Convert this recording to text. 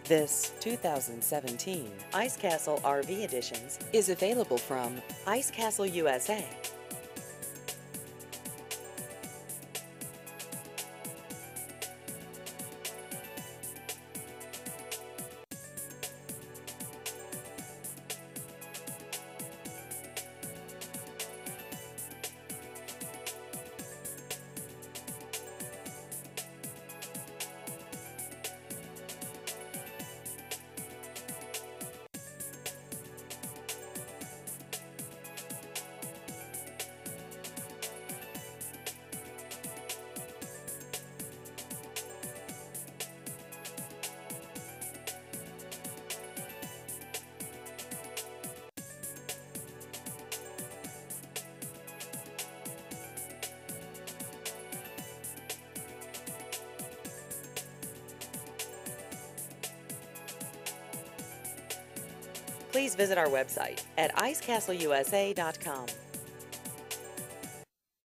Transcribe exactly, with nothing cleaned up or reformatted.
This two thousand seventeen Ice Castle R V Editions is available from Ice Castle U S A. Please visit our website at ice castle U S A dot com.